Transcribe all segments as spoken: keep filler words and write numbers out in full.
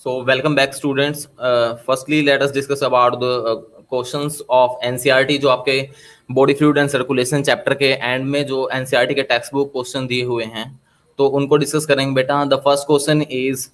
So welcome back students. Uh, firstly, let us discuss about the uh, questions of N C E R T जो आपके body fluid and circulation chapter के end में जो N C E R T के textbook question दिए हुए हैं तो उनको डिस्कस करेंगे बेटा. The first question is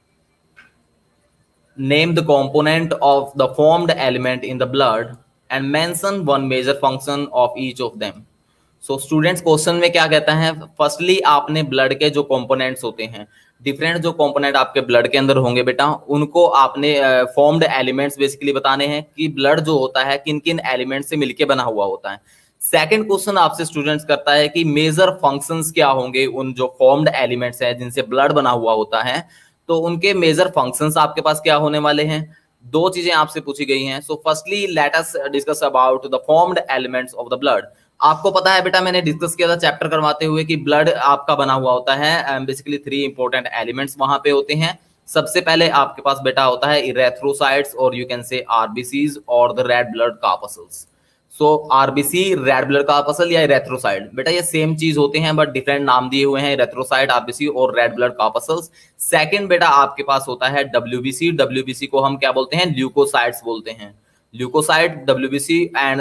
name the component of the formed element in the blood and mention one major function of each of them. So students question में क्या कहता है, फर्स्टली आपने ब्लड के जो कंपोनेंट्स होते हैं, डिफरेंट जो कंपोनेंट आपके ब्लड के अंदर होंगे बेटा, उनको आपने फॉर्म्ड एलिमेंट्स बेसिकली बताने हैं कि ब्लड जो होता है किन किन एलिमेंट से मिलके बना हुआ होता है. सेकंड क्वेश्चन आपसे स्टूडेंट्स करता है कि मेजर फंक्शंस क्या होंगे उन जो फॉर्म्ड एलिमेंट्स हैं जिनसे ब्लड बना हुआ होता है, तो उनके मेजर फंक्शंस आपके पास क्या होने वाले हैं. दो चीजें आपसे पूछी गई हैं. So firstly let us discuss about the formed elements of the blood. आपको पता है बेटा, मैंने डिस्कस किया था चैप्टर करवाते हुए कि ब्लड आपका बना हुआ होता है बेसिकली थ्री इंपॉर्टेंट एलिमेंट्स वहां पे होते हैं. सबसे पहले आपके पास बेटा होता है इरेथ्रोसाइट्स और यू कैन से आरबीसीज और the red blood corpuscles. So RBC, red blood corpuscle या इरेथ्रोसाइट, बेटा ये सेम चीज होते हैं बट डिफरेंट नाम दिए हुए हैं, इरेथ्रोसाइट, आरबीसी और रेड ब्लड कार्पसल्स. सेकंड बेटा आपके पास होता है डब्ल्यूबीसी. डब्ल्यूबीसी को हम क्या बोलते हैं, ल्यूकोसाइट्स बोलते हैं. ल्यूकोसाइट, डब्ल्यूबीसी एंड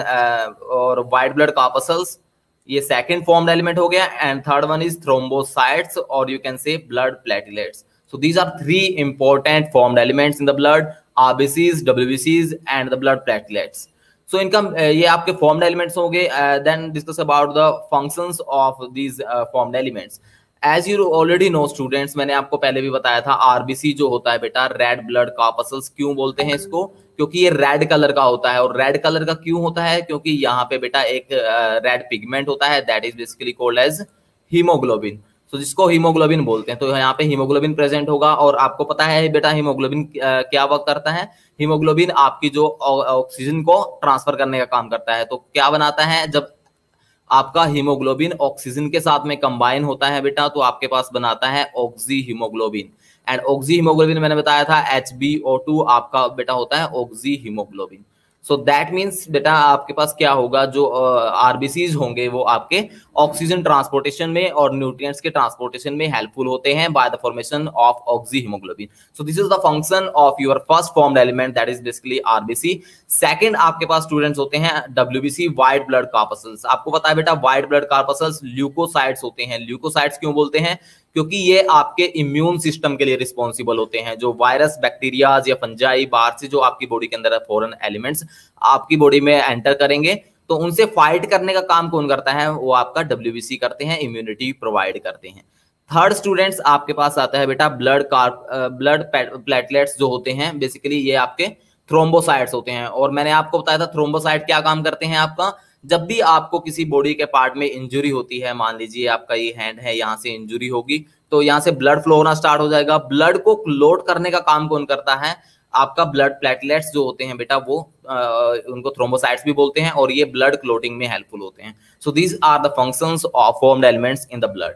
और व्हाइट ब्लड कार्पसल्स, ये सेकंड फॉर्म्ड एलिमेंट हो गया. And third one is thrombocytes और you can say blood platelets. So these are three important formed elements in the blood, RBCs, डब्ल्यूबीसीज and the blood platelets. So इनका ये आपके formed elements हो गए. Then discuss about the functions of these formed elements. As you already know students, मैंने आपको पहले भी बताया था, आरबीसी जो होता है बेटा, रेड ब्लड कार्पसल्स. क्यों बोलते हैं इसको, क्योंकि ये रेड कलर का होता है. और रेड कलर का क्यों होता है, क्योंकि यहाँ पे बेटा एक रेड uh, पिगमेंट होता है that is basically called as haemoglobin. So जिसको हीमोग्लोबिन बोलते हैं. तो यहाँ पे हीमोग्लोबिन प्रेजेंट होगा. और आपको पता है बेटा हीमोग्लोबिन uh, क्या वर्क करता है. हीमोग्लोबिन आपकी जो ऑक्सीजन को ट्रांसफर करने का काम करता है. तो क्या बनाता है, जब आपका हीमोग्लोबिन ऑक्सीजन के साथ में कंबाइन होता है बेटा, तो आपके पास बनाता है oxyhaemoglobin. And oxyhaemoglobin मैंने बताया था एच बी ओ टू आपका बेटा होता है oxyhaemoglobin. So that means बेटा आपके पास क्या होगा, जो आरबीसीज uh, होंगे वो आपके ऑक्सीजन ट्रांसपोर्टेशन में और न्यूट्रिएंट्स के ट्रांसपोर्टेशन में हेल्पफुल होते हैं by the formation of oxyhaemoglobin. So this is the function of your first formed element that is basically RBC. Second आपके पास स्टूडेंट्स होते हैं डब्ल्यूबीसी, व्हाइट ब्लड कार्पसल्स. आपको पता है बेटा व्हाइट ब्लड कार्पसल्स ल्यूकोसाइट्स होते हैं. ल्यूकोसाइट्स क्यों बोलते हैं, क्योंकि ये आपके इम्यून सिस्टम के लिए रिस्पॉन्सिबल होते हैं. जो वायरस, बैक्टीरियाज या फंजाई बाहर से जो आपकी बॉडी के अंदर है, फॉरेन एलिमेंट्स आपकी बॉडी में एंटर करेंगे, तो उनसे फाइट करने का काम कौन करता है, वो आपका डब्ल्यूबीसी करते हैं, इम्यूनिटी प्रोवाइड करते हैं. थर्ड स्टूडेंट्स आपके पास आता है बेटा ब्लड कार्प ब्लड प्लेटलेट्स जो होते हैं, बेसिकली ये आपके थ्रोम्बोसाइट्स होते हैं. और मैंने आपको बताया था थ्रोम्बोसाइट क्या काम करते हैं. आपका जब भी आपको किसी बॉडी के पार्ट में इंजुरी होती है, मान लीजिए आपका ये हैंड है, यहाँ से इंजुरी होगी तो यहाँ से ब्लड फ्लो होना स्टार्ट हो जाएगा. ब्लड को क्लोट करने का काम कौन करता है, आपका ब्लड प्लेटलेट्स जो होते हैं बेटा, वो आ, उनको थ्रोम्बोसाइट्स भी बोलते हैं और ये ब्लड क्लोटिंग में हेल्पफुल होते हैं. So these are the functions of formed elements in the blood.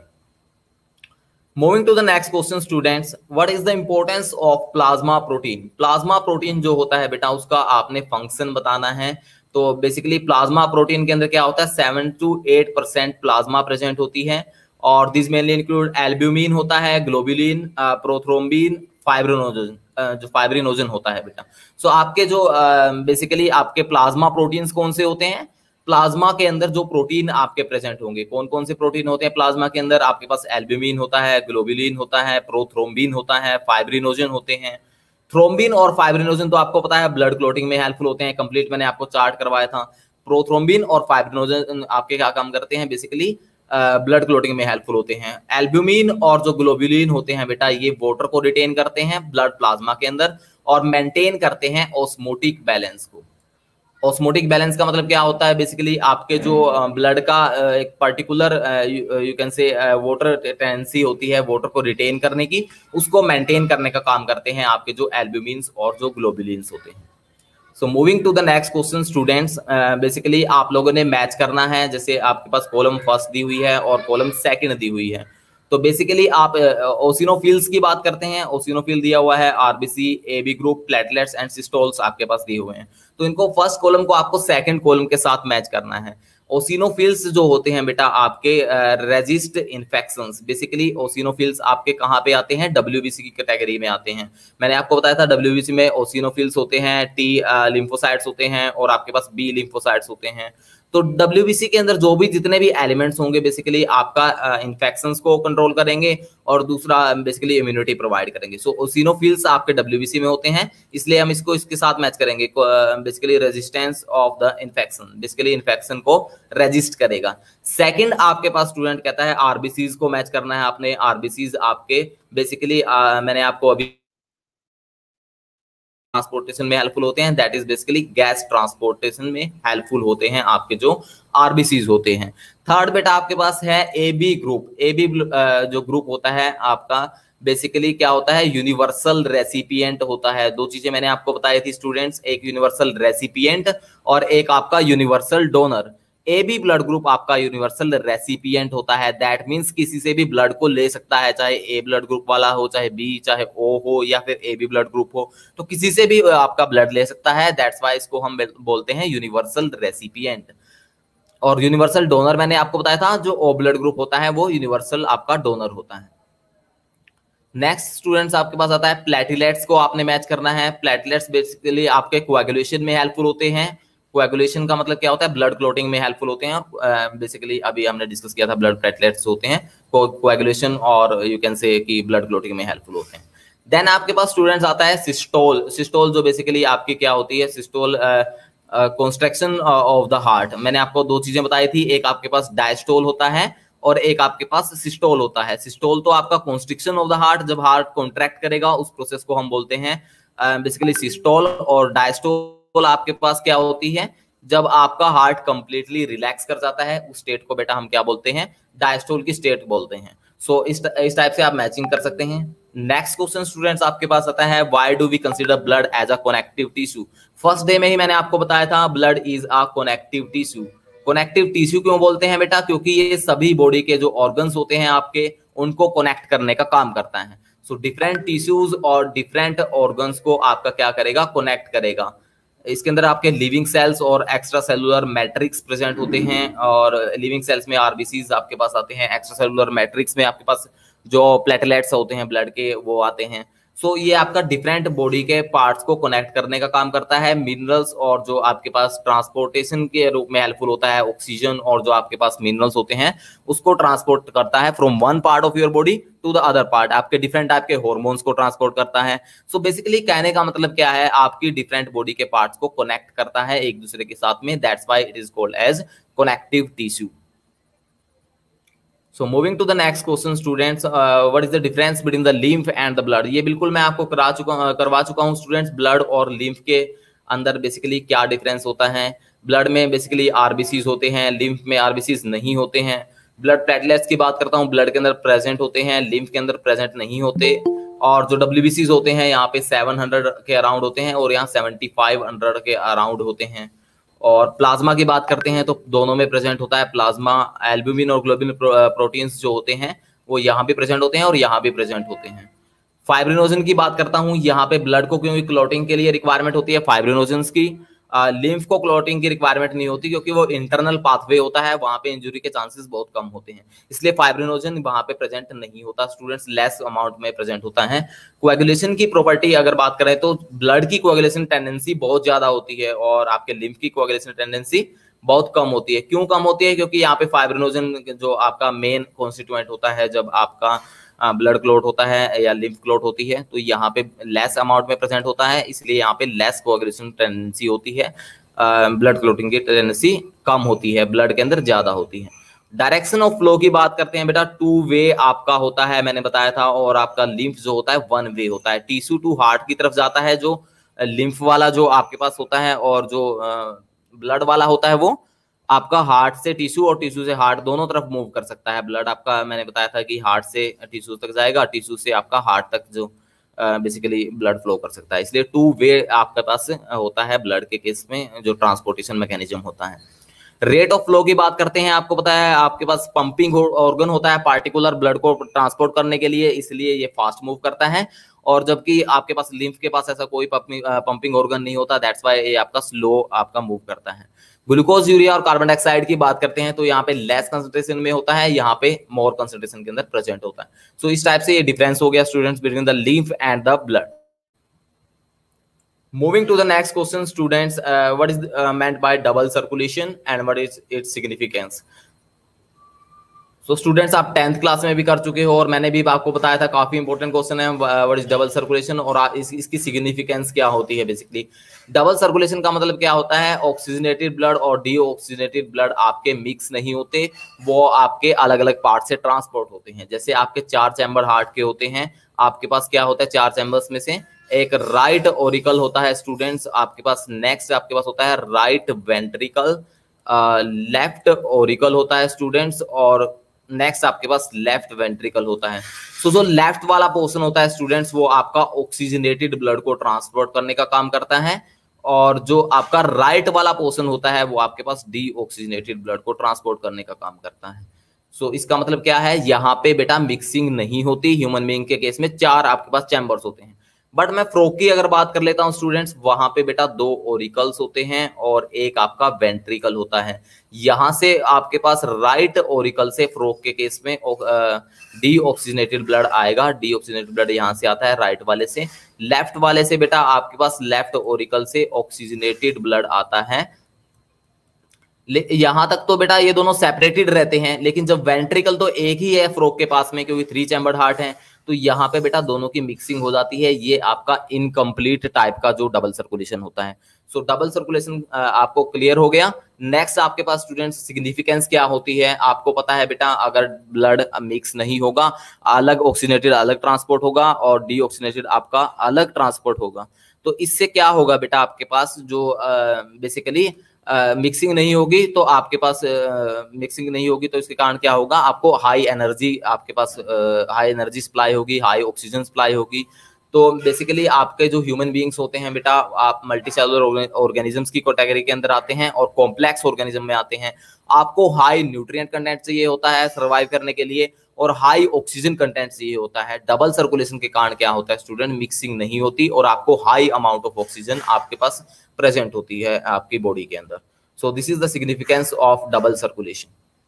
Moving to the next question students, what is the importance of plasma protein? Plasma protein जो होता है बेटा, उसका आपने फंक्शन बताना है. तो बेसिकली प्लाज्मा प्रोटीन के अंदर क्या होता है, seven to eight percent plasma present होती है. और दिस मेनली इंक्लूड एल्ब्यूमिन होता है, ग्लोबुलिन, प्रोथ्रोम्बिन, फाइब्रिनोजन, जो फाइब्रिनोजन होता है बेटा. सो so, आपके जो बेसिकली uh, आपके प्लाज्मा प्रोटीन्स कौन से होते हैं, प्लाज्मा के अंदर जो प्रोटीन आपके प्रेजेंट होंगे, कौन कौन से प्रोटीन होते हैं प्लाज्मा के अंदर, आपके पास एल्ब्यूमिन होता है, ग्लोबुलिन होता है, प्रोथ्रोम्बिन होता है, फाइब्रिनोजन होते हैं. थ्रोम्बिन और फाइब्रिनोजन तो आपको पता है ब्लड क्लोटिंग में हेल्पफुल होते हैं. कंप्लीट मैंने आपको चार्ट करवाया था. प्रोथ्रोम्बिन और फाइब्रिनोजन आपके क्या काम करते हैं, बेसिकली ब्लड क्लोटिंग में हेल्पफुल होते हैं. एल्ब्यूमिन और जो ग्लोबुलिन होते हैं बेटा, ये वाटर को रिटेन करते हैं ब्लड प्लाज्मा के अंदर और मेंटेन करते हैं ऑस्मोटिक बैलेंस को. ऑस्मोटिक बैलेंस का मतलब क्या होता है, बेसिकली आपके जो ब्लड का एक particular you can say water tendency होती है वाटर को रिटेन करने की, उसको मेंटेन करने का काम करते हैं आपके जो एल्ब्यूमिन्स और जो ग्लोबुलिन्स होते हैं. So moving to the next question students, basically आप लोगों ने मैच करना है. जैसे आपके पास कॉलम फर्स्ट दी हुई है और कॉलम सेकंड दी हुई है, तो बेसिकली आप ओसिनोफिल्स की बात करते हैं. ओसिनोफिल दिया हुआ है RBC, AB group, platelets and systoles आपके पास दिए हुए हैं. तो इनको फर्स्ट कॉलम को आपको सेकंड कॉलम के साथ मैच करना है. ओसिनोफिल्स जो होते हैं बेटा आपके रेजिस्ट इन्फेक्शंस, बेसिकली ओसिनोफिल्स आपके कहाँ पे आते हैं, डब्ल्यूबीसी की कैटेगरी में आते हैं। मैंने आपको बताया था डब्ल्यूबीसी में ओसिनोफिल्स होते हैं, टी लिम्फोसाइट्स होते हैं और आपके पास बी लिम्फोसाइट्स होते हैं। तो डब्ल्यूबीसी के अंदर जो भी जितने भी एलिमेंट्स होंगे बेसिकली आपका इन्फेक्शंस को कंट्रोल करेंगे और दूसरा बेसिकली इम्यूनिटी प्रोवाइड करेंगे। सो ओसिनोफिल्स आपके डब्ल्यूबीसी में होते हैं, इसलिए हम इसको इसके साथ मैच करेंगे, basically resistance of the infection, basically infection को रेजिस्ट करेगा। सेकंड आपके पास स्टूडेंट कहता है आरबीसीज को मैच करना है आपने। आरबीसीज आपके बेसिकली मैंने आपको अभी ट्रांसपोर्टेशन में हेल्पफुल होते हैं, that is basically gas transportation में हेल्पफुल होते हैं आपके जो आरबीसीज होते हैं। थर्ड बेटा आपके पास है A B group. A B जो ग्रुप होता है आपका बेसिकली क्या होता है, यूनिवर्सल रेसिपिएंट होता है। दो चीजें मैंने आपको बताई थी स्टूडेंट्स, एक यूनिवर्सल रेसिपिएंट और एक आपका universal donor. A B blood group आपका यूनिवर्सल रेसिपिएंट होता है, दैट मींस किसी से भी ब्लड को ले सकता है, चाहे ए ब्लड ग्रुप वाला हो, चाहे बी, चाहे ओ हो या फिर ए बी ब्लड ग्रुप हो, तो किसी से भी आपका ब्लड ले सकता है। दैट्स वाई इसको हम बोलते हैं यूनिवर्सल रेसिपिएंट। और यूनिवर्सल डोनर मैंने आपको बताया था, जो ओ ब्लड ग्रुप होता है वो यूनिवर्सल आपका डोनर होता है। नेक्स्ट स्टूडेंट्स आपके पास आता है प्लेटलेट्स को आपने मैच करना है। प्लेटलेट्स बेसिकली आपके कोएगुलेशन में हेल्पफुल होते हैं। कोएगुलेशन का मतलब क्या होता है, ब्लड क्लोटिंग में हेल्पफुल होते हैं। बेसिकली uh, अभी हमने डिस्कस किया था ब्लड प्लेटलेट्स होते हैं कोएगुलेशन और यू कैन से कि ब्लड क्लोटिंग में हेल्पफुल होते हैं। देन आपके पास स्टूडेंट्स आता है सिस्टोल। सिस्टोल जो बेसिकली आपकी क्या होती है, systole construction of the heart. मैंने आपको दो चीजें बताई थी, एक आपके पास डायस्टोल होता है और एक आपके पास सिस्टोल होता है। सिस्टोल तो आपका कंस्ट्रक्शन ऑफ द हार्ट, जब हार्ट कॉन्ट्रैक्ट करेगा उस प्रोसेस को हम बोलते हैं बेसिकली सिस्टोल। और डायस्टोल आपके पास क्या होती है, जब आपका हार्ट कंप्लीटली रिलैक्स कर जाता है उस स्टेट को बेटा हम क्या बोलते हैं, डायस्टोल की स्टेट बोलते हैं। सो so, इस इस टाइप से आप मैचिंग कर सकते हैं। नेक्स्ट क्वेश्चन स्टूडेंट्स आपके पास आता है, why do we consider blood as a connective tissue. First day में ही मैंने आपको बताया था blood is a connective tissue. Connective tissue क्यों बोलते हैं बेटा, क्योंकि ये सभी बॉडी के जो ऑर्गन्स होते हैं आपके उनको कनेक्ट करने का काम करता है। सो डिफरेंट टिश्यूज और डिफरेंट ऑर्गन्स को आपका क्या करेगा, कनेक्ट करेगा। इसके अंदर आपके लिविंग सेल्स और एक्स्ट्रा सेलुलर मैट्रिक्स प्रेजेंट होते हैं और लिविंग सेल्स में आरबीसीज आपके पास आते हैं, एक्स्ट्रा सेलुलर मैट्रिक्स में आपके पास जो प्लेटलेट्स होते हैं ब्लड के वो आते हैं। सो so, ये आपका डिफरेंट बॉडी के पार्ट्स को कनेक्ट करने का काम करता है। मिनरल्स और जो आपके पास ट्रांसपोर्टेशन के रूप में हेल्पफुल होता है, ऑक्सीजन और जो आपके पास मिनरल्स होते हैं उसको ट्रांसपोर्ट करता है from one part of your body to the other part. आपके डिफरेंट टाइप के हॉर्मोन्स को ट्रांसपोर्ट करता है। सो so बेसिकली कहने का मतलब क्या है, आपकी डिफरेंट बॉडी के पार्ट्स को कनेक्ट करता है एक दूसरे के साथ में, that's why it is called as connective tissue. So moving to the next question students, uh, what is the difference between the lymph and the blood। ये बिल्कुल मैं आपको करा चुका करवा चुका हूँ स्टूडेंट्स, ब्लड और लिम्फ के अंदर बेसिकली क्या डिफरेंस होता है। ब्लड में बेसिकली आरबीसीज होते हैं, लिम्फ में आरबीसीज नहीं होते हैं। ब्लड प्लेटलेट्स की बात करता हूँ, ब्लड के अंदर प्रेजेंट होते हैं, लिम्फ के अंदर प्रेजेंट नहीं होते। और जो डब्ल्यूबीसीज होते हैं यहाँ पे सेवन हंड्रेड के अराउंड होते हैं और यहाँ सेवेंटी फाइव हंड्रेड के अराउंड होते हैं। और प्लाज्मा की बात करते हैं तो दोनों में प्रेजेंट होता है प्लाज्मा। एल्ब्यूमिन और ग्लोबुलिन प्रोटीन्स जो होते हैं वो यहाँ भी प्रेजेंट होते हैं और यहाँ भी प्रेजेंट होते हैं। फाइब्रिनोजन की बात करता हूँ, यहाँ पे ब्लड को क्योंकि क्लॉटिंग के लिए रिक्वायरमेंट होती है फाइब्रिनोजन की, लिम्फ को क्लॉटिंग की रिक्वायरमेंट नहीं होती क्योंकि वो इंटरनल पाथवे होता है, वहां पे इंजरी के चांसेस बहुत कम होते हैं, इसलिए फाइब्रिनोजन वहां पे प्रेजेंट नहीं होता स्टूडेंट्स, लेस अमाउंट में प्रेजेंट होता है। कोएगुलेशन की प्रॉपर्टी अगर बात करें तो ब्लड की कोएगुलेशन टेंडेंसी बहुत ज्यादा होती है और आपके लिम्फ की कोएगुलेशन टेंडेंसी बहुत कम होती है। क्यों कम होती है, क्योंकि यहाँ पे फाइब्रिनोजन जो आपका मेन कॉन्स्टिट्यूएंट होता है जब आपका ब्लड क्लॉट होता है या लिम्फ क्लॉट होती है तो यहाँ पे लेस अमाउंट में प्रेजेंट होता है, इसलिए यहाँ पे लेस कोएगुलेशन टेंडेंसी होती है, ब्लड क्लॉटिंग की टेंडेंसी कम होती है, ब्लड के अंदर ज्यादा होती है। डायरेक्शन ऑफ फ्लो की बात करते हैं बेटा, टू वे आपका होता है मैंने बताया था, और आपका लिम्फ जो होता है वन वे होता है, टिश्यू टू हार्ट की तरफ जाता है जो लिम्फ वाला जो आपके पास होता है, और जो ब्लड वाला होता है वो आपका हार्ट से टिश्यू और टिश्यू से हार्ट दोनों तरफ मूव कर सकता है। ब्लड आपका मैंने बताया था कि हार्ट से टिश्यू तक जाएगा, टिश्यू से आपका हार्ट तक जो बेसिकली ब्लड फ्लो कर सकता है, इसलिए टू वे आपके पास होता है ब्लड के केस में जो ट्रांसपोर्टेशन मैकेनिज्म होता है। रेट ऑफ फ्लो की बात करते हैं, आपको पता है आपके पास पंपिंग ऑर्गन होता है पार्टिकुलर ब्लड को ट्रांसपोर्ट करने के लिए, इसलिए ये फास्ट मूव करता है, और जबकि आपके पास लिम्फ के पास ऐसा कोई पंपिंग ऑर्गन नहीं होता, दैट्स व्हाई ये आपका स्लो आपका मूव करता है। ग्लूकोज, यूरिया और कार्बन डाइऑक्साइड की बात करते हैं तो यहाँ पे लेस कंसंट्रेशन में होता है, यहाँ पे मोर कंसंट्रेशन के अंदर प्रेजेंट होता है। सो so, इस टाइप से ये डिफरेंस हो गया students between the lymph and the blood. Moving to the next question, students, uh, what is uh, meant by double circulation and what is its significance? So students, आप tenth class में भी कर चुके हो और मैंने भी आपको बताया था, काफी इंपॉर्टेंट क्वेश्चन है, व्हाट इज डबल सर्कुलेशन और इस, इसकी सिग्निफिकेंस क्या होती है। बेसिकली डबल सर्कुलेशन का मतलब क्या होता है, ऑक्सीजनेटेड ब्लड और डीऑक्सीजनेटेड ब्लड आपके मिक्स नहीं होते, वो आपके अलग अलग पार्ट से ट्रांसपोर्ट होते हैं। जैसे आपके चार चैम्बर हार्ट के होते हैं, आपके पास क्या होता है, चार चैम्बर्स में से एक राइट ओरिकल होता है स्टूडेंट्स, आपके पास नेक्स्ट आपके पास होता है राइट वेंट्रिकल, लेफ्ट ओरिकल होता है स्टूडेंट्स, और नेक्स्ट आपके पास लेफ्ट वेंट्रिकल होता है। सो so, जो लेफ्ट वाला पोर्शन होता है स्टूडेंट्स, वो आपका ऑक्सीजनेटेड ब्लड को ट्रांसपोर्ट करने का काम करता है, और जो आपका राइट वाला पोर्शन होता है वो आपके पास डीऑक्सीजनेटेड ब्लड को ट्रांसपोर्ट करने का काम करता है। सो so, इसका मतलब क्या है, यहाँ पे बेटा मिक्सिंग नहीं होती। ह्यूमन बीइंग के केस में चार आपके पास चैम्बर्स होते हैं, बट मैं फ्रॉग की अगर बात कर लेता हूं स्टूडेंट्स, वहां पे बेटा दो ओरिकल्स होते हैं और एक आपका वेंट्रिकल होता है। यहां से आपके पास राइट ओरिकल से फ्रॉग के केस में डीऑक्सीजनेटेड ब्लड आएगा, डीऑक्सीजनेटेड ब्लड यहां से आता है राइट वाले से। लेफ्ट वाले से बेटा आपके पास लेफ्ट ओरिकल से ऑक्सीजनेटेड ब्लड आता है। यहां तक तो बेटा ये दोनों सेपरेटेड रहते हैं, लेकिन जब वेंट्रिकल तो एक ही है फ्रॉग के पास में, क्योंकि थ्री चैम्बर्ड हार्ट है, तो यहाँ पे बेटा दोनों की मिक्सिंग हो जाती है। ये आपका इनकम्प्लीट टाइप का जो डबल सर्कुलेशन होता है। सो डबल सर्कुलेशन आपको क्लियर हो गया। नेक्स्ट आपके पास स्टूडेंट्स सिग्निफिकेंस क्या होती है, आपको पता है बेटा, अगर ब्लड मिक्स नहीं होगा, अलग ऑक्सीजनेटेड अलग ट्रांसपोर्ट होगा और डीऑक्सीजनेटेड आपका अलग ट्रांसपोर्ट होगा। तो इससे क्या होगा बेटा, आपके पास जो बेसिकली uh, मिक्सिंग uh, नहीं होगी, तो आपके पास मिक्सिंग uh, नहीं होगी तो इसके कारण क्या होगा, आपको हाई एनर्जी आपके पास हाई एनर्जी सप्लाई होगी, हाई ऑक्सीजन सप्लाई होगी। तो बेसिकली आपके जो ह्यूमन बीइंग्स होते हैं बेटा, आप मल्टी सेलुलर ऑर्गेनिजम्स की कैटेगरी के अंदर आते हैं और कॉम्प्लेक्स ऑर्गेनिज्म में आते हैं। आपको हाई न्यूट्रिएंट कंटेंट चाहिए होता है सर्वाइव करने के लिए, और हाई ऑक्सीजन कंटेंट चाहिए होता है। डबल सर्कुलेशन के कारण क्या होता है स्टूडेंट, मिक्सिंग नहीं होती और आपको हाई अमाउंट ऑफ ऑक्सीजन आपके पास प्रेजेंट होती है आपकी बॉडी के अंदर। So this is the significance of double circulation.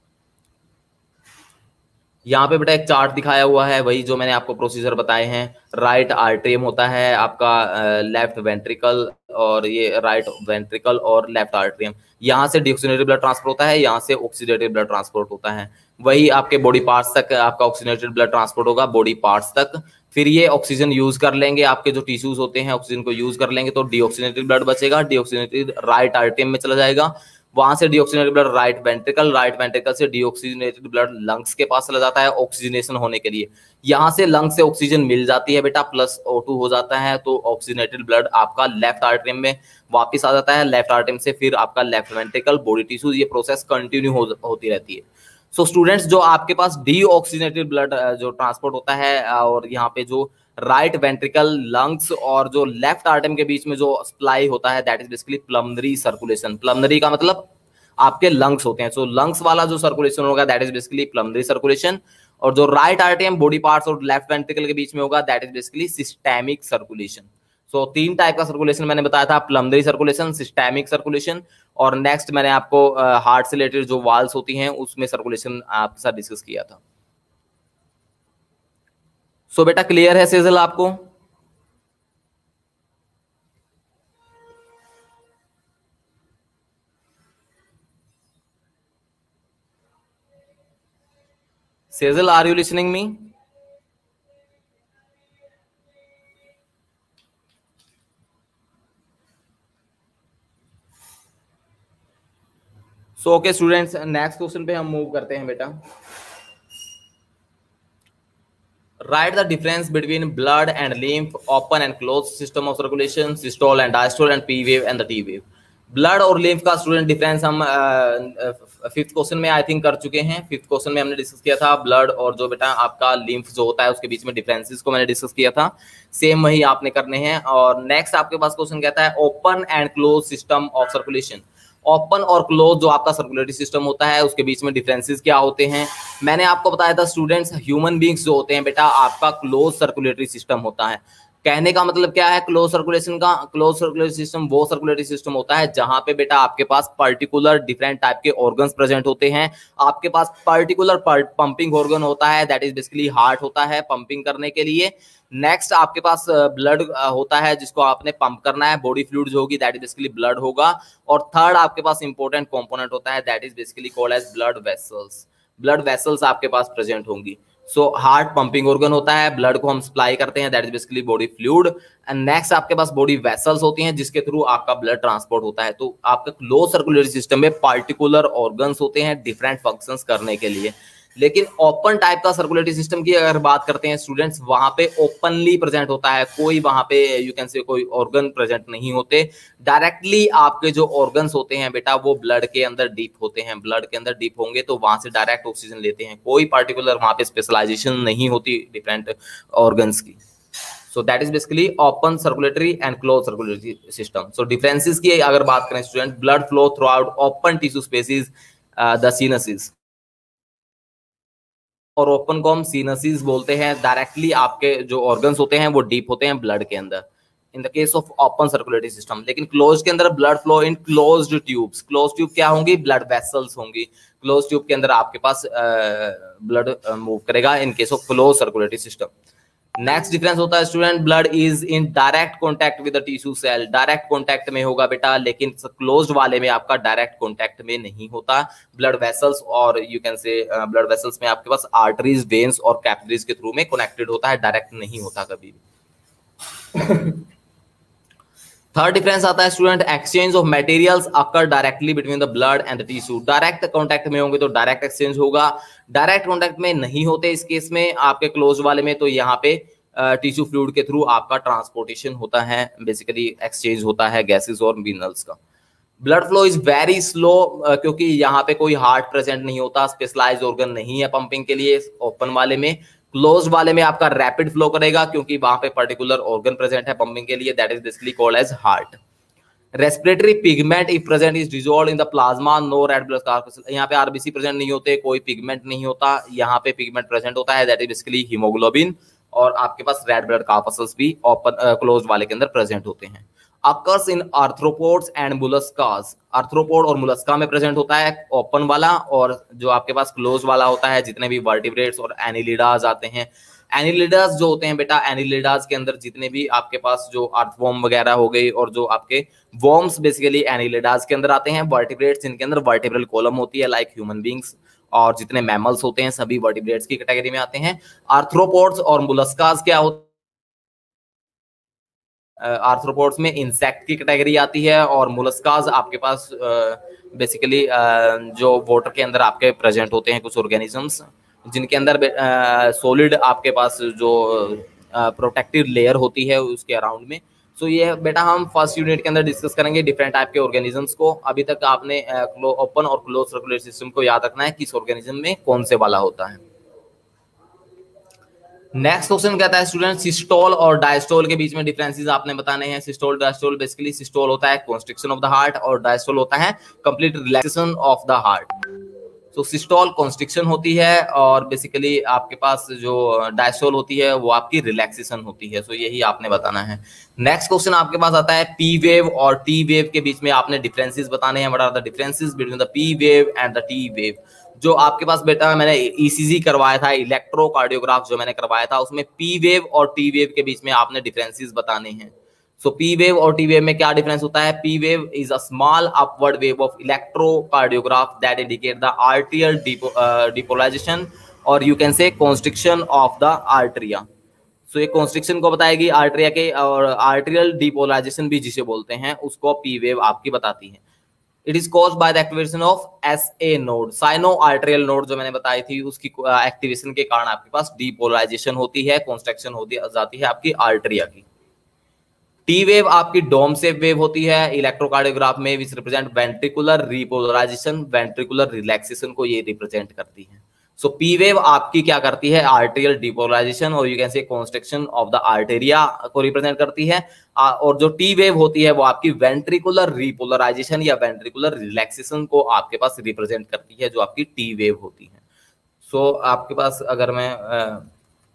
यहाँ पे बेटा एक चार्ट दिखाया हुआ है, वही जो मैंने आपको प्रोसीजर बताए हैं। राइट आर्टरियम होता है आपका, लेफ्ट वेंट्रिकल, और ये राइट वेंट्रिकल और लेफ्ट आर्टरियम। यहाँ से डीऑक्सीजनेटेड ब्लड ट्रांसपोर्ट होता है, यहाँ से ऑक्सीडेटेड ब्लड ट्रांसपोर्ट होता है। वही आपके बॉडी पार्ट्स तक आपका ऑक्सीजनेटेड ब्लड ट्रांसपोर्ट होगा, बॉडी पार्ट्स तक। फिर ये ऑक्सीजन यूज कर लेंगे, आपके जो टिश्यूज होते हैं ऑक्सीजन को यूज कर लेंगे, तो डीऑक्सीजनेटेड ब्लड बचेगा। डीऑक्सीजनेटेड राइट आर्टरियम में चला जाएगा, वहां से deoxygenated blood right ventricle, right ventricle से डीऑक्सीजनेटेड ब्लड लंग्स के पास चला जाता है ऑक्सीजनेशन होने के लिए। यहाँ से लंग्स से ऑक्सीजन मिल जाती है बेटा, प्लस ओ टू हो जाता है, तो ऑक्सीजनेटेड ब्लड आपका लेफ्ट आर्टरियम में वापस आ जाता है। लेफ्ट आर्टरियम से फिर आपका लेफ्ट वेंट्रिकल, बॉडी टिश्यूज, ये प्रोसेस कंटिन्यू हो, होती रहती है। सो so, स्टूडेंट्स, जो आपके पास डीऑक्सीजनेटेड ब्लड जो ट्रांसपोर्ट होता है, और यहाँ पे जो राइट वेंट्रिकल, लंग्स और जो लेफ्ट आर्टरियम के बीच में जो सप्लाई होता है, that is basically pulmonary circulation. Pulmonary का मतलब आपके लंग्स होते हैं। सो so, लंग्स वाला जो सर्कुलेशन होगा that is basically pulmonary circulation, और जो राइट आर्टरियम, बॉडी पार्ट्स और लेफ्ट वेंट्रिकल के बीच में होगा that is basically systemic circulation. So तीन टाइप का सर्कुलेशन मैंने बताया था, प्लमनरी सर्कुलेशन, सिस्टेमिक सर्कुलेशन, और नेक्स्ट मैंने आपको हार्ट से रिलेटेड जो वाल्स होती हैं उसमें सर्कुलेशन आपके साथ डिस्कस किया था। सो so, बेटा क्लियर है सेजल आपको? Sejal, are you listening me? So okay students, next question पे हम मूव करते हैं बेटा। Write the difference between blood and lymph, open and closed system of circulation, systole and diastole, and P wave and the T wave. Blood और lymph का student difference हम fifth question में I think कर चुके हैं। Fifth question में हमने discuss किया था ब्लड और जो बेटा आपका लिम्फ जो होता है उसके बीच में डिफरेंसेस को मैंने डिस्कस किया था। सेम वही आपने करने हैं। और नेक्स्ट आपके पास क्वेश्चन कहता है open and close system of circulation. Open और क्लोज जो आपका सर्कुलेटरी सिस्टम होता है उसके बीच में डिफरेंसेस क्या होते हैं। मैंने आपको बताया था स्टूडेंट्स, ह्यूमन बींग्स जो होते हैं बेटा आपका क्लोज सर्कुलेटरी सिस्टम होता है। कहने का मतलब क्या है, क्लोज सर्कुलेशन का, क्लोज सर्कुलेटरी सिस्टम वो सर्कुलेटरी सिस्टम होता है जहां पे बेटा आपके पास पर्टिकुलर डिफरेंट टाइप के ऑर्गन्स प्रेजेंट होते हैं। आपके पास पर्टिकुलर पंपिंग ऑर्गन होता है, दैट इज बेसिकली हार्ट होता है पंपिंग करने के लिए। नेक्स्ट आपके पास ब्लड होता है जिसको आपने पंप करना है, बॉडी फ्लूइड जो होगी दैट इज बेसिकली ब्लड होगा। और थर्ड आपके पास इंपॉर्टेंट कंपोनेंट होता है that is basically called as blood vessels. Blood vessels आपके पास प्रेजेंट होंगी। सो हार्ट पंपिंग ऑर्गन होता है, ब्लड को हम सप्लाई करते हैं, that is basically body fluid. And next आपके पास बॉडी वेसल्स होती हैं जिसके थ्रू आपका ब्लड ट्रांसपोर्ट होता है। तो आपका क्लोज सर्कुलेटरी सिस्टम में पार्टिकुलर ऑर्गन्स होते हैं डिफरेंट फंक्शंस करने के लिए। लेकिन ओपन टाइप का सर्कुलेटरी सिस्टम की अगर बात करते हैं स्टूडेंट्स, वहां पे ओपनली प्रेजेंट होता है, कोई वहां पे यू कैन से कोई ऑर्गन प्रेजेंट नहीं होते। डायरेक्टली आपके जो ऑर्गन्स होते हैं बेटा वो ब्लड के अंदर डीप होते हैं, ब्लड के अंदर डीप होंगे तो वहां से डायरेक्ट ऑक्सीजन लेते हैं, कोई पार्टिकुलर वहां पे स्पेशलाइजेशन नहीं होती डिफरेंट ऑर्गन्स की। So that is basically open circulatory and closed circulatory system. So differences की अगर बात करें student, blood flow throughout open tissue spaces, uh, the sinuses, और ओपन को हम सीनसिस बोलते हैं। डायरेक्टली आपके जो ऑर्गन्स होते हैं वो डीप होते हैं ब्लड के अंदर in the case of open circulatory system. लेकिन क्लोज के अंदर blood flow in closed tubes, close tube क्या होंगी, ब्लड वेसल्स होंगी। क्लोज ट्यूब के अंदर आपके पास ब्लड मूव करेगा in case of close circulatory system. Next difference होता है student, blood is in direct contact with the tissue cell. Direct contact में होगा बेटा, लेकिन क्लोज्ड वाले में आपका डायरेक्ट कॉन्टैक्ट में नहीं होता। ब्लड वेसल्स और you can say blood vessels में आपके पास आर्टरीज, वेन्स और कैपिलरीज के थ्रू में कनेक्टेड होता है, डायरेक्ट नहीं होता कभी भी। थर्ड डिफरेंस आता है student, exchange of materials occur directly between the blood and the tissue. Direct contact में होंगे तो डायरेक्ट एक्सचेंज होगा, डायरेक्ट कांटेक्ट में नहीं होते इस केस में आपके क्लोज वाले में, तो यहाँ पे टिश्यू फ्लूइड के थ्रू आपका ट्रांसपोर्टेशन होता है, बेसिकली एक्सचेंज होता है गैसेस और मिनरल्स का। Blood flow is very slow क्योंकि यहाँ पे कोई हार्ट प्रेजेंट नहीं होता, स्पेशलाइज्ड ऑर्गन नहीं है पंपिंग के लिए ओपन वाले में। क्लोज वाले में आपका रैपिड फ्लो करेगा क्योंकि वहां पे पर्टिकुलर ऑर्गन प्रेजेंट है पंपिंग के लिए, that is basically called as heart. Respiratory pigment if present is dissolved in the plasma, no red blood corpuscle. यहाँ पे आरबीसी प्रेजेंट नहीं होते, कोई पिगमेंट नहीं होता, यहाँ पे पिगमेंट प्रेजेंट होता है दैट इज बेसिकली हीमोग्लोबिन, और आपके पास रेड ब्लड कॉर्पस्कल्स भी ओपन क्लोज वाले के अंदर प्रेजेंट होते हैं। Occurs in arthropods and molluscs. Arthropod और मुलस्का में प्रेजेंट होता है ओपन वाला, और जो आपके पास क्लोज वाला होता है जितने भी वर्टिब्रेट्स और एनिलिडास आते हैं। एनिलिडास जो होते हैं बेटा, एनिलिडास के अंदर जितने भी आपके पास जो अर्थवॉर्म वगैरह हो गई और जो आपके वॉर्म्स बेसिकली एनिलिडास के अंदर आते हैं। वर्टिब्रेट्स जिनके अंदर वर्टिब्रल कॉलम होती है लाइक ह्यूमन बींग्स, और जितने मैमल्स होते हैं सभी वर्टिब्रेट्स की कैटेगरी में आते हैं। आर्थ्रोपोड्स और मुलस्कास क्या होते, आर्थ्रोपोड्स में इंसेक्ट की कैटेगरी आती है, और मुलस्कास आपके पास बेसिकली जो वाटर के अंदर आपके प्रेजेंट होते हैं कुछ ऑर्गेनिजम्स जिनके अंदर सॉलिड आपके पास जो प्रोटेक्टिव लेयर होती है उसके अराउंड में। सो so, ये बेटा हम फर्स्ट यूनिट के अंदर डिस्कस करेंगे डिफरेंट टाइप के ऑर्गेनिजम्स को। अभी तक आपने ओपन और क्लोज सर्कुलेटरी सिस्टम को याद रखना है किस ऑर्गेनिज्म में कौन से वाला होता है। नेक्स्ट क्वेश्चन कहता है स्टूडेंट, सिस्टोल और डायस्टोल के बीच में डिफरेंसेस आपने बताने हैं। सिस्टोल डायस्टोल, बेसिकली सिस्टोल होता है कॉन्स्ट्रिक्शन ऑफ द हार्ट और डायस्टोल होता है complete relaxation of the heart. So systole constriction होती है और बेसिकली आपके पास जो डायस्टोल होती है वो आपकी रिलैक्सेशन होती है। सो so यही आपने बताना है। नेक्स्ट क्वेश्चन आपके पास आता है पी वेव और टी वेव के बीच में आपने डिफरेंसेस बताने हैं। What are the differences between the P wave and the T wave. जो आपके पास बेटा मैंने ईसीजी करवाया था, इलेक्ट्रोकार्डियोग्राफ जो मैंने करवाया था, उसमें पी वेव और टी वेव के बीच में आपने डिफरेंसेस बताने हैं। सो पी वेव और टी वेव में क्या डिफरेंस होता है? P wave is a small upward wave of electrocardiograph that indicate the atrial depolarisation और you can say constriction of the atria. So ये कॉन्स्ट्रिक्शन को बताएगी आर्टरिया के, और आर्टरियल डिपोलाइजेशन भी जिसे बोलते हैं उसको पी वेव आपकी बताती है। It is caused by the activation of S A node, sino arterial node जो मैंने बताई थी उसकी एक्टिवेशन के कारण आपके पास डिपोलाइजेशन होती है, कॉन्स्ट्रक्शन होती जाती है आपकी आर्टरिया की। टी वेव आपकी डोम सेव वेव होती है इलेक्ट्रोकार्डियोग्राफ में, which represent ventricular repolarisation, ventricular relaxation को ये रिप्रेजेंट करती है। सो पी वेव आपकी क्या करती है? आर्टेरियल डिपोलराइजेशन और you can say construction of the atria को रिप्रेजेंट करती है। और जो टी वेव होती है वो आपकी वेंट्रिकुलर रिपोलराइजेशन या वेंट्रिकुलर रिलैक्सेशन को आपके पास रिप्रेजेंट करती है, जो आपकी टी वेव होती है। सो so, आपके पास अगर मैं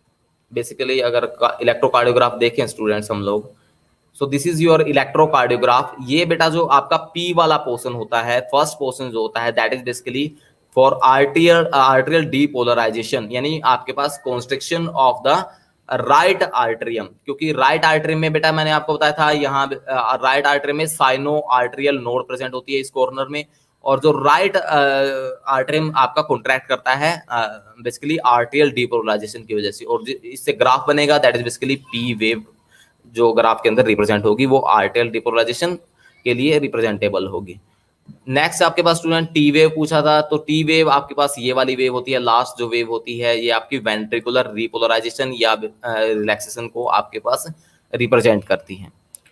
बेसिकली अगर इलेक्ट्रोकार्डियोग्राफ देखें स्टूडेंट्स हम लोग, so this is your electrocardiograph. ये बेटा जो आपका पी वाला पोर्शन होता है, फर्स्ट पोर्शन जो होता है, that is basically for atrial arterial depolarisation, यानी आपके पास constriction of the right atrium, क्योंकि राइट आर्टरियम में बेटा मैंने आपको बताया था यहाँ राइट आर्टरियम में साइनो आर्टरियल नोड प्रेजेंट होती है इस कॉर्नर में, और जो राइट आर्टरियम आपका कॉन्ट्रैक्ट करता है बेसिकली आर्टरियल डीपोलराइजेशन की वजह से, और इससे ग्राफ बनेगा that is basically P wave, जो ग्राफ के अंदर रिप्रेजेंट होगी वो आर्टरियल डीपोलराइजेशन के लिए रिप्रेजेंटेबल होगी। नेक्स्ट आपके पास स्टूडेंट टी वेव पूछा था, तो टी वेव आपके पास ये वाली वेव होती है, लास्ट जो वेव होती है ये आपकी वेंट्रिकुलर रिपोलराइजेशन या रिलैक्सेशन को आपके पास रिप्रेजेंट करती है।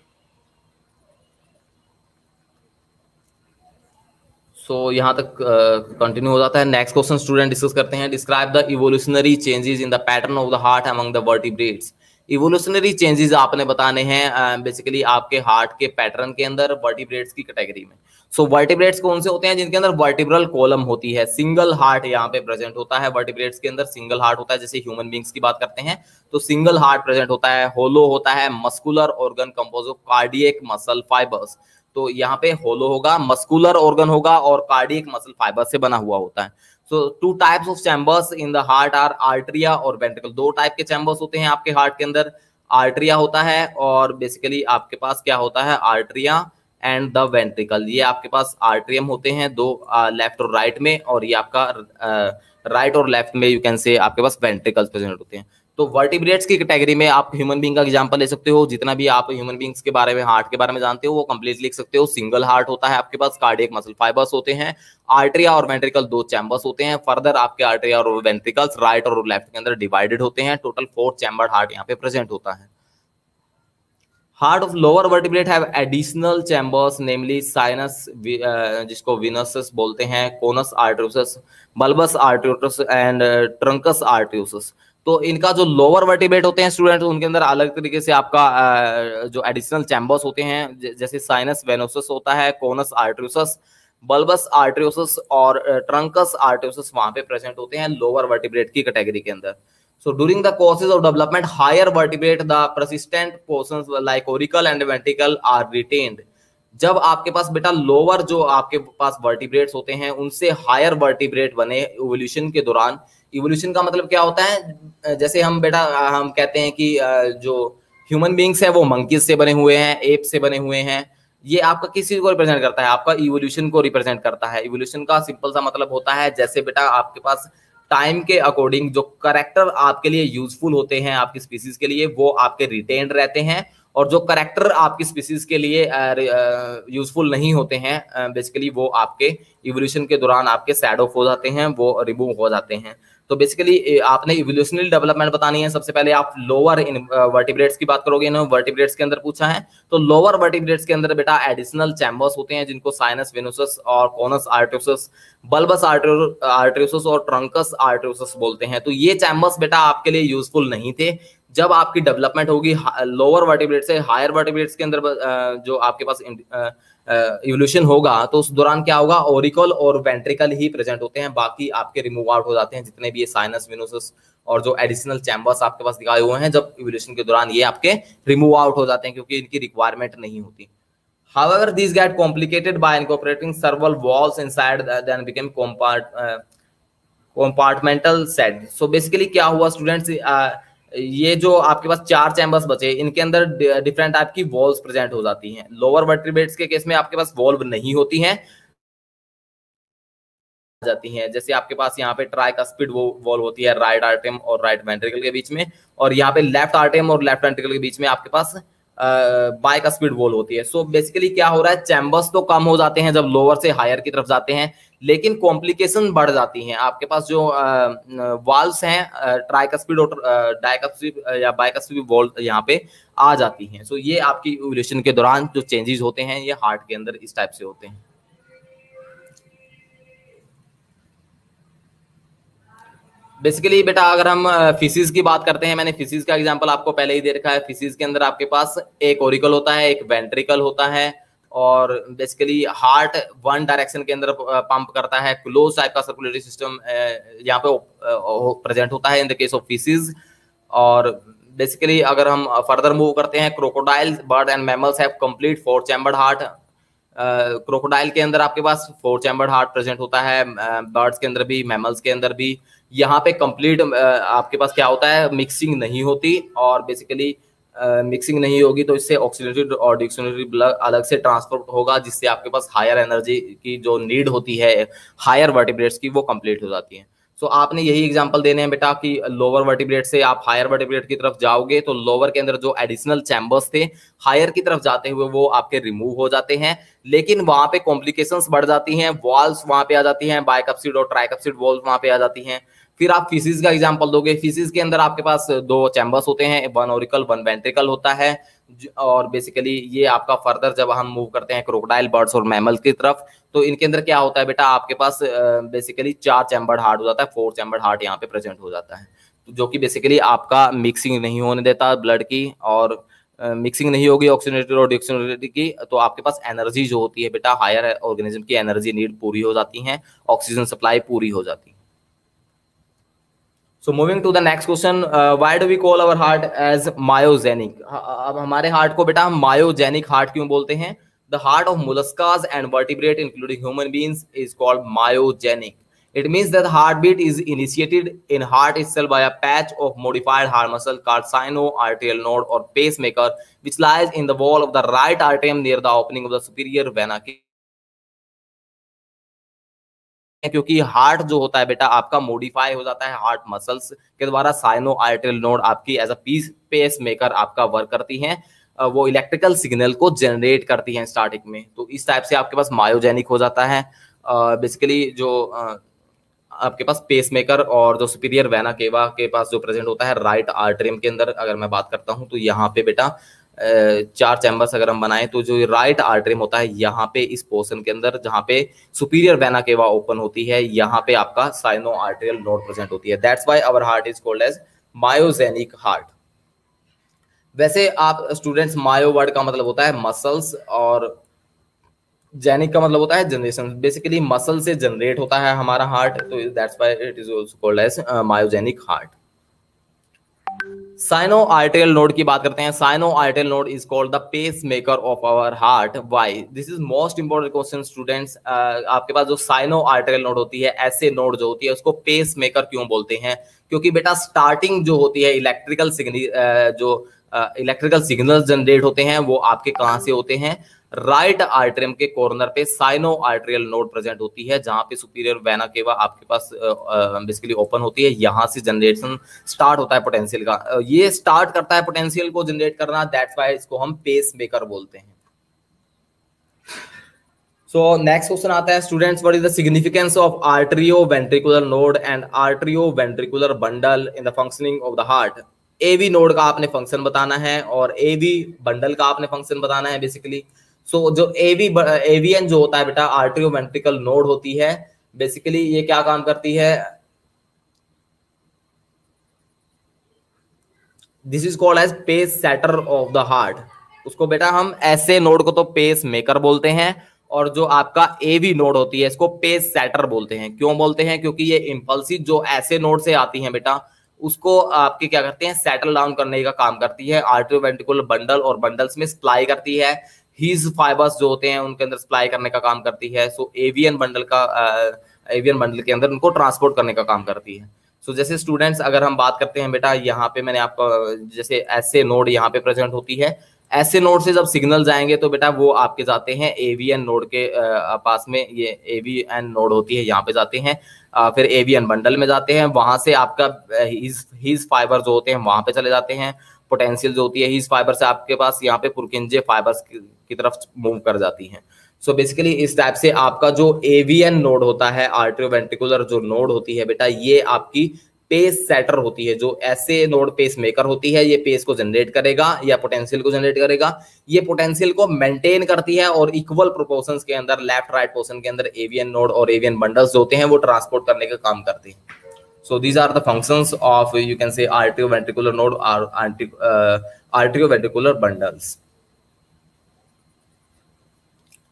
सो so, यहाँ तक कंटिन्यू uh, हो जाता है। नेक्स्ट क्वेश्चन स्टूडेंट डिस्कस करते हैं, describe the evolutionary changes in the pattern of the heart among the vertebrates. Evolutionary changes आपने बताने हैं बेसिकली uh, आपके हार्ट के पैटर्न के अंदर वर्टिब्रेट्स की कैटेगरी में। सो so, वर्टिब्रेट्स कौन से होते हैं? जिनके अंदर वर्टिब्रल कॉलम होती है, सिंगल हार्ट यहाँ पे प्रेजेंट होता है, वर्टिब्रेट्स के अंदर सिंगल हार्ट होता है। जैसे ह्यूमन बींग्स की बात करते हैं तो सिंगल हार्ट प्रेजेंट होता है, होलो होता है, muscular organ compose of cardiac muscle fibres. तो यहाँ पे होलो होगा, मस्कुलर ऑर्गन होगा और कार्डियक मसल फाइबर से बना हुआ होता है। So two types of chambers in the heart are atria और वेंट्रिकल। दो टाइप के चैम्बर्स होते हैं आपके हार्ट के अंदर, आर्टरिया होता है और बेसिकली आपके पास क्या होता है, आर्टरिया एंड द वेंट्रिकल। ये आपके पास आर्टरियम होते हैं दो, लेफ्ट और राइट में, और ये आपका राइट और लेफ्ट में यू कैन से आपके पास वेंट्रिकल्स प्रेजेंट होते हैं। तो वर्टिब्रेट्स की कैटेगरी में आप ह्यूमन बींग का एग्जांपल ले सकते हो, जितना भी आप ह्यूमन बींग्स के बारे में, हार्ट के बारे में जानते हो वो कंप्लीट लिख सकते हो। सिंगल हार्ट होता है आपके पास, कार्डियक मसल फाइबर्स होते हैं, आर्टरिया और वेंट्रिकल दो चैम्बर्स होते हैं। फर्दर आपके आर्टरिया और वेंट्रिकल्स राइट और लेफ्ट के अंदर डिवाइडेड होते हैं। टोटल फोर चैम्बर्ड हार्ट यहाँ पे प्रेजेंट होता है। Heart of lower vertebrate have additional chambers namely sinus, जिसको विनस बोलते हैं, conus arteriosus, bulbus arteriosus and truncus arteriosus. तो इनका जो लोअर वर्टिब्रेट होते हैं स्टूडेंट, उनके अंदर अलग तरीके से आपका जो एडिशनल चैम्बर्स होते हैं, जैसे साइनस वेनोसस होता है, कोनस आर्टरियोसस, बल्बस आर्टरियोसस और ट्रंकस आर्टरियोसस वहां पे प्रेजेंट होते हैं लोअर वर्टिब्रेट की कैटेगरी के अंदर। So during the courses of development, higher vertebrate, the persistent portions like auricle and ventricle are retained. जब आपके पास बेटा लोअर जो आपके पास वर्टिब्रेट्स होते हैं उनसे हायर वर्टिब्रेट बने इवोल्यूशन के दौरान। इवोल्यूशन का मतलब क्या होता है? जैसे हम बेटा हम कहते हैं कि जो ह्यूमन बींग्स है वो मंकीज से बने हुए हैं, एप से बने हुए हैं। ये आपका किस चीज को रिप्रेजेंट करता है? आपका इवोल्यूशन को रिप्रेजेंट करता है। इवोल्यूशन का सिंपल सा मतलब होता है, जैसे बेटा आपके पास टाइम के अकॉर्डिंग जो करेक्टर आपके लिए यूजफुल होते हैं आपकी स्पीसीज के लिए, वो आपके रिटेन्ड रहते हैं, और जो करेक्टर आपकी स्पीसीज के लिए यूजफुल नहीं होते हैं बेसिकली वो आपके इवोल्यूशन के दौरान आपके सैड ऑफ हो जाते हैं, वो रिमूव हो जाते हैं। तो बेसिकली आपने इवोल्यूशनरी डेवलपमेंट बतानी है। सबसे पहले आप लोअर इन वर्टिब्रेट्स की बात करोगे ना, वर्टिब्रेट्स के अंदर पूछा है, तो लोअर वर्टिब्रेट्स के अंदर बेटा एडिशनल चैम्बर्स होते हैं जिनको साइनस वेनोसस और कोनस आर्टरियोसस, बल्बस आर्टरियोसस और ट्रंकस आर्टरियोसस बोलते हैं। तो ये चैम्बर्स बेटा आपके लिए यूजफुल नहीं थे। जब आपकी डेवलपमेंट होगी लोअर वर्टिब्रेट से हायर वर्टिब्रेट्स के अंदर जो आपके पास इवोल्यूशन होगा, तो उस दौरान क्या होगा, ओरिकल और वेंट्रिकल ही प्रेजेंट होते हैं, बाकी आपके रिमूव आउट हो जाते हैं जितने भी ये साइनस वेनोसस और जो एडिशनल चैम्बर्स आपके पास दिखाए हुए हैं, जब इवोल्यूशन के दौरान ये आपके रिमूव आउट हो जाते हैं क्योंकि इनकी रिक्वायरमेंट नहीं होती। However, these get complicated by incorporating several walls inside, then became compart uh, compartmental set. So basically क्या हुआ स्टूडेंट्स, uh, ये जो आपके पास चार चैम्बर्स बचे, इनके अंदर डिफरेंट टाइप की वॉल्स प्रेजेंट हो जाती हैं। लोअर वर्टिब्रेट्स के केस में आपके पास वॉल्व नहीं होती हैं जाती हैं जैसे आपके पास यहाँ पे ट्राइकस्पिड वो वॉल्व होती है राइट आर्टरियम और राइट वेंट्रिकल के बीच में, और यहाँ पे लेफ्ट आर्टरियम और लेफ्ट वेंट्रिकल के बीच में आपके पास बाइकस्पिड वॉल होती है। सो so बेसिकली क्या हो रहा है, चैम्बर्स तो कम हो जाते हैं जब लोअर से हायर की तरफ जाते हैं, लेकिन कॉम्प्लिकेशन बढ़ जाती हैं। आपके पास जो वाल्व्स हैं ट्राइकस्पिड और डाइकस्पिड या बाइकस्पिड वॉल यहाँ पे आ जाती हैं। सो so ये आपकी इवोल्यूशन के दौरान जो चेंजेस होते हैं ये हार्ट के अंदर इस टाइप से होते हैं। बेसिकली बेटा अगर हम फिशिस की बात करते हैं, मैंने फिशिस का एग्जांपल आपको पहले ही दे रखा है। फिशिस के अंदर आपके पास एक ओरिकल होता है, एक वेंट्रिकल होता है, और बेसिकली हार्ट वन डायरेक्शन के अंदर पंप करता है। क्लोज टाइप का सर्कुलेटरी सिस्टम यहाँ पे प्रेजेंट होता है in the case of fishes. और बेसिकली अगर हम फर्दर मूव करते हैं, crocodile, bird and mammals have complete four chambered heart. Crocodile के अंदर आपके पास फोर चैम्बर्ड हार्ट प्रेजेंट होता है, बर्ड्स के अंदर भी, मैमल्स के अंदर भी। यहाँ पे कंप्लीट आपके पास क्या होता है, मिक्सिंग नहीं होती, और बेसिकली मिक्सिंग uh, नहीं होगी तो इससे ऑक्सीजनेटेड और डिऑक्सीजनेटेड ब्लड अलग से ट्रांसपोर्ट होगा, जिससे आपके पास हायर एनर्जी की जो नीड होती है हायर वर्टिब्रेट्स की, वो कंप्लीट हो जाती है। सो so, आपने यही एग्जांपल देने हैं बेटा कि लोअर वर्टिब्रेट से आप हायर वर्टिब्रेट की तरफ जाओगे तो लोअर के अंदर जो एडिशनल चैम्बर्स थे हायर की तरफ जाते हुए वो आपके रिमूव हो जाते हैं, लेकिन वहां पे कॉम्प्लिकेशंस बढ़ जाती हैं, वॉल्व्स वहां पे आ जाती हैं, बाइकप्सिड और ट्राइकप्सिड वॉल्व वहां पे आ जाती हैं। फिर आप फिशिस का एग्जांपल दोगे, फिशिस के अंदर आपके पास दो चैम्बर्स होते हैं, वन ऑरिकल वन वेंट्रिकल होता है, और बेसिकली ये आपका फर्दर जब हम मूव करते हैं क्रोकोडाइल, बर्ड्स और मैमल की तरफ, तो इनके अंदर क्या होता है बेटा, आपके पास बेसिकली चार चैम्बर्ड हार्ट हो जाता है, फोर चैम्बर्ड हार्ट यहाँ पे प्रेजेंट हो जाता है, जो कि बेसिकली आपका मिक्सिंग नहीं होने देता ब्लड की, और मिक्सिंग uh, नहीं होगी ऑक्सीजनेटेड और डिऑक्सीजनेटेड की, तो आपके पास एनर्जी जो होती है बेटा, हायर ऑर्गेनिज्म की एनर्जी नीड पूरी हो जाती है, ऑक्सीजन सप्लाई पूरी हो जाती है। So moving to the next question, uh, why do we call our heart as myogenic? अब हमारे हार्ट को बेटा हम myogenic हार्ट क्यों बोलते हैं? The heart of molluscas and vertebrate including human beings is called myogenic. It means that the heartbeat is initiated in heart itself by a patch of modified heart muscle called sinoarterial node or pacemaker, which lies in the wall of the right atrium near the opening of the superior vena. क्योंकि heart जो होता है बेटा आपका modify हो जाता है heart muscles के द्वारा, साइनो आर्टेरियल नोड आपकी as a piece pacemaker आपका वर्क करती हैं, वो इलेक्ट्रिकल सिग्नल को जनरेट करती हैं स्टार्टिंग में, तो इस टाइप से आपके पास मायोजेनिक हो जाता है। बेसिकली uh, जो uh, आपके पास पेस मेकर और जो सुपीरियर वेना केवा के पास जो प्रेजेंट होता है राइट आर्टरियम के अंदर, अगर मैं बात करता हूं तो यहाँ पे बेटा चार चैम्बर्स अगर हम बनाएं तो जो राइट आर्टरियम होता है यहाँ पे इस पोर्शन के अंदर जहाँ पे सुपीरियर वेना केवा ओपन होती है, यहाँ पे आपका साइनो आर्टरियल नोड प्रेजेंट होती है। That's why our heart is called as myogenic heart. वैसे आप स्टूडेंट्स, मायो वर्ड का मतलब होता है मसल्स और जेनिक का मतलब होता है जनरेशन। बेसिकली मसल से जनरेट होता है हमारा हार्ट, तो that's why it is also called as myogenic heart. Sino arterial node की बात करते हैं। Sino arterial node is called the pacemaker of our heart. Why? This is most important question students. आपके पास जो cyano arterial node होती है, ऐसे नोड जो होती है उसको पेस मेकर क्यों बोलते हैं? क्योंकि बेटा स्टार्टिंग जो होती है इलेक्ट्रिकल सिग्नल, जो इलेक्ट्रिकल सिग्नल जनरेट होते हैं वो आपके कहां से होते हैं? राइट आर्टरियम के कॉर्नर पे साइनो आर्टरियल नोड प्रेजेंट होती है, जहां पे सुपीरियर वेना केवा आपके पास बेसिकली ओपन होती है, यहां से जनरेशन स्टार्ट होता है पोटेंशियल का। ये स्टार्ट करता है पोटेंशियल को जनरेट करना, दैट्स व्हाई इसको हम पेस मेकर बोलते हैं। सो नेक्स्ट क्वेश्चन आता है students, what is the significance of arterioventricular node and arterioventricular bundle in the functioning of the heart? AV node का आपने फंक्शन बताना है और एवी बंडल का आपने फंक्शन बताना है बेसिकली। सो so, जो एवी एवीएन जो होता है बेटा आर्टरियो वेंट्रिकल नोड होती है, बेसिकली ये क्या काम करती है? This is called as pacesetter of the heart. उसको बेटा हम ऐसे नोड को तो पेस मेकर बोलते हैं, और जो आपका एवी नोड होती है इसको पेस सेटर बोलते हैं। क्यों बोलते हैं? क्योंकि ये इंपल्सिव जो ऐसे नोड से आती हैं बेटा, उसको आपके क्या करते हैं? सेटल डाउन करने का काम करती है। आर्टरियो वेंट्रिकुलर बंडल और बंडल्स में सप्लाई करती है, हीज फाइबर्स जो होते हैं उनके अंदर सप्लाई करने का काम करती है। सो एवियन बंडल का एवियन बंडल के अंदर उनको ट्रांसपोर्ट करने का काम करती है। सो so, जैसे स्टूडेंट्स अगर हम बात करते हैं बेटा, यहाँ पे मैंने आपको जैसे ऐसे नोड यहाँ पे प्रेजेंट होती है, ऐसे नोड से जब सिग्नल जाएंगे तो बेटा वो आपके जाते हैं एवीएन नोड के पास में, ये एवीएन नोड होती है यहाँ पे जाते हैं, फिर एवीएन बंडल में जाते हैं, वहां से आपका हीज हीज फाइबर जो होते हैं वहां पे चले जाते हैं। पोटेंशियल जो होती है हीज फाइबर से आपके पास यहाँ पे पुरकिंजे फाइबर्स की, की तरफ मूव कर जाती हैं। सो so बेसिकली इस टाइप से आपका जो एवीएन नोड होता है, आर्टरियो वेंट्रिकुलर जो नोड होती है बेटा, ये आपकी पेस सेटर होती है। जो ऐसे नोड पेस मेकर होती है, ये पेस को जनरेट करेगा या पोटेंशियल को जनरेट करेगा, ये पोटेंशियल को मेंटेन करती है और इक्वल प्रोपोर्शंस के अंदर लेफ्ट राइट पोर्शन के अंदर एवीएन नोड और एवीएन बंडल्स जो होते हैं वो ट्रांसपोर्ट करने का काम करते हैं। So these are the functions of, you can say, arterioventricular node or uh, arterioventricular bundles.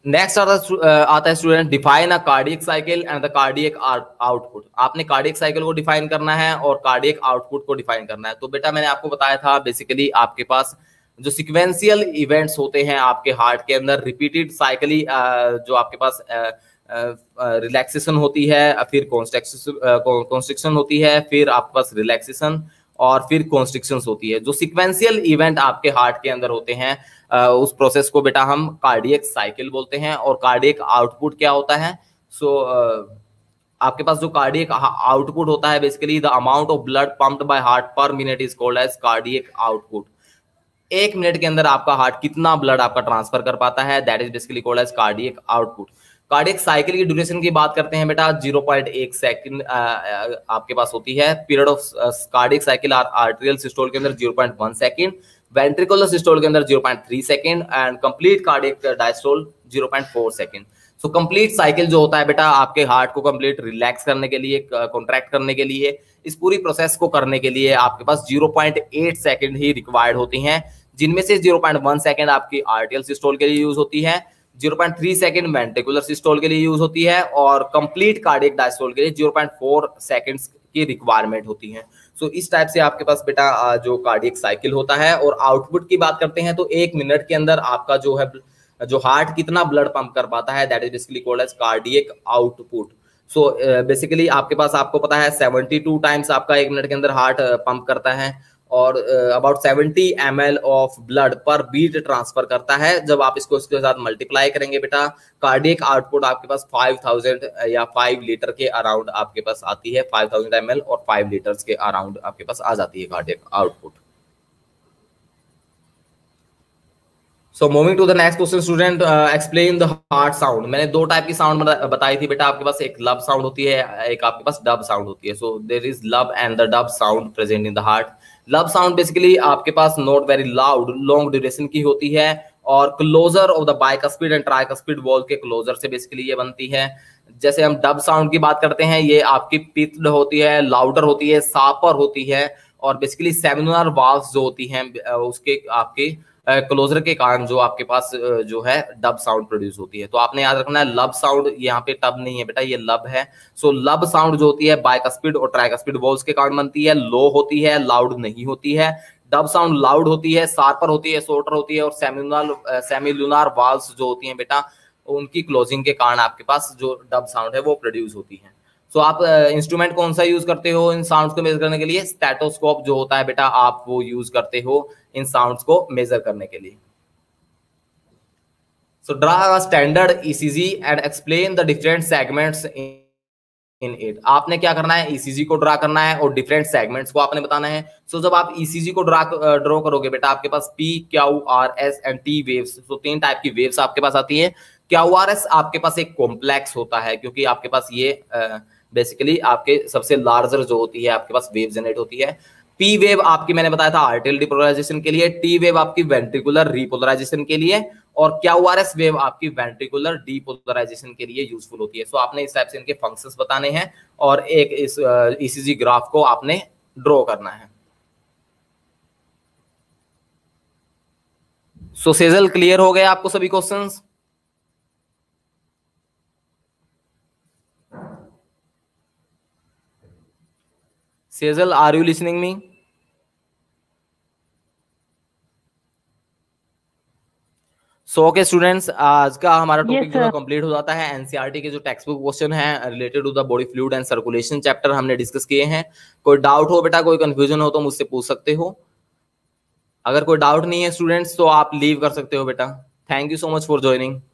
Next आता आता है student, define a cardiac cycle and the cardiac output. आपने कार्डियक साइकिल को डिफाइन करना है और कार्डियक आउटपुट को डिफाइन करना है। तो बेटा मैंने आपको बताया था बेसिकली आपके पास जो सिक्वेंशियल इवेंट्स होते हैं आपके हार्ट के अंदर, रिपीटेड साइकिली जो आपके पास रिलैक्सेशन होती है, फिर कॉन्स्ट्रिक्शन होती है, फिर आपके पास रिलैक्सेशन और फिर कॉन्स्ट्रिक्शन होती है। जो सिक्वेंशियल इवेंट आपके हार्ट के अंदर होते हैं उस प्रोसेस को बेटा हम कार्डियक साइकिल बोलते हैं। और कार्डियक आउटपुट क्या होता है? सो so, आपके पास जो कार्डियक आउटपुट होता है basically the amount of blood pumped by heart per minute is called as cardiac output. एक मिनट के अंदर आपका हार्ट कितना ब्लड आपका ट्रांसफर कर पाता है, that is basically called as cardiac output. Cardiac cycle की ड्यूरेशन की बात करते हैं बेटा, ज़ीरो पॉइंट वन सेकंड आपके पास होती है। Period of cardiac cycle arterial systole के अंदर zero point one second, ventricular systole के अंदर zero point three second and complete cardiac diastole zero point four second. So complete cycle जो होता है बेटा आपके हार्ट को कंप्लीट रिलैक्स करने के लिए, कॉन्ट्रैक्ट करने के लिए, इस पूरी प्रोसेस को करने के लिए आपके पास ज़ीरो पॉइंट एट सेकंड ही रिक्वायर्ड होती हैं, जिनमें से ज़ीरो पॉइंट वन सेकंड आपकी आर्टेरियल सिस्टोल के लिए यूज होती है, zero point three second ventricular systole के लिए यूज होती है और कंप्लीट कार्डियक डायस्टोल के लिए ज़ीरो पॉइंट फोर सेकंड्स की रिक्वायरमेंट होती है। सो so, इस टाइप से आपके पास बेटा जो कार्डियक साइकिल होता है। और आउटपुट की बात करते हैं तो एक मिनट के अंदर आपका जो है जो हार्ट कितना ब्लड पंप कर पाता है, that is basically called as cardiac output. So basically आपके पास आपको पता है सेवेंटी टू टाइम्स आपका एक मिनट के अंदर हार्ट पंप करता है और about seventy M L of blood per beat transfer करता है। जब आप इसको इसके साथ मल्टीप्लाई करेंगे बेटा, कार्डियक आउटपुट आपके पास फाइव थाउजेंड या फाइव लीटर के अराउंड आपके पास आती है, फाइव थाउजेंड एम एल और फाइव लीटर्स के अराउंड आपके पास आ जाती है cardiac output. So moving to the next question student, explain the heart sound. मैंने दो टाइप की साउंड बताई थी बेटा आपके पास, एक लब साउंड होती है, एक आपके पास डब साउंड होती है। So there is lub and the dub sound present in the heart. Lub sound basically आपके पास not very loud, long duration की होती है और closure of the bicuspid and tricuspid valve के क्लोजर से बेसिकली ये बनती है। जैसे हम डब साउंड की बात करते हैं, ये आपकी पिच्ड होती है, लाउडर होती है, सापर होती है और बेसिकली सेमिनुलर वाल्व्स जो होती हैं उसके आपके क्लोजर के कारण जो आपके पास जो है डब साउंड प्रोड्यूस होती है। तो आपने याद रखना है लब साउंड, यहाँ पे टब नहीं है बेटा, ये लब है। सो लब साउंड जो होती है बाइकस्पिड और ट्राइकस्पिड वॉल्व्स के कारण बनती है, लो होती है, लाउड नहीं होती है। डब साउंड लाउड होती है, शार्पर होती है, शॉर्टर होती है और सेमिनुलर सेमिलुनार वाल्व्स जो होती हैं बेटा उनकी क्लोजिंग के कारण आपके पास जो डब साउंड है वो प्रोड्यूस होती है। सो so, आप इंस्ट्रूमेंट uh, कौन सा यूज करते हो इन साउंड्स को मेजर करने के लिए? स्टेथोस्कोप जो होता है बेटा आप वो यूज करते हो इन साउंड्स को मेजर करने के लिए। So draw a standard ECG and explain the different segments in it. आपने क्या करना है, ईसीजी को ड्रा करना है और डिफरेंट सेगमेंट्स को आपने बताना है। सो so, जब आप ईसीजी को ड्रा ड्रॉ करोगे बेटा आपके पास P, Q, R, S and T waves, तो तीन टाइप की वेव्स आपके पास आती है। क्यू आर एस आपके पास एक कॉम्प्लेक्स होता है क्योंकि आपके पास ये बेसिकली uh, आपके सबसे लार्जर जो होती है आपके पास वेव जनरेट होती है। पी वेव आपकी मैंने बताया था आर्टेरियल डिपोलराइजेशन के लिए, टी वेव आपकी वेंट्रिकुलर रिपोलराइजेशन के लिए और क्यू आर एस वेव आपकी वेंट्रिकुलर डीपोलराइजेशन के लिए यूजफुल होती है। सो आपने इस टाइप से इनके फंक्शंस बताने हैं और एक इस ईसीजी ग्राफ को आपने ड्रॉ करना है। सो सेजल क्लियर हो गए आपको सभी questions? Sejal are you listening me? So okay students, आज का हमारा टॉपिक जो है कंप्लीट हो जाता है। एनसीईआरटी के जो टेक्स्ट बुक क्वेश्चन है related to the body fluid and circulation chapter हमने डिस्कस किए हैं। कोई डाउट हो बेटा, कोई कंफ्यूजन हो तो मुझसे पूछ सकते हो। अगर कोई डाउट नहीं है स्टूडेंट्स तो आप लीव कर सकते हो बेटा। Thank you so much for joining.